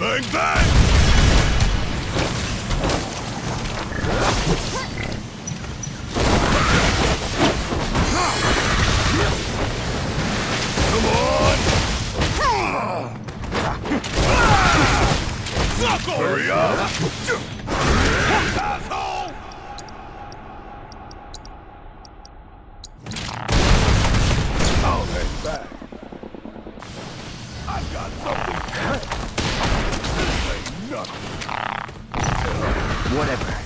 Bang, bang! Come on! Hurry up! Asshole! I'll hang back. I've got something. This ain't nothing. Whatever.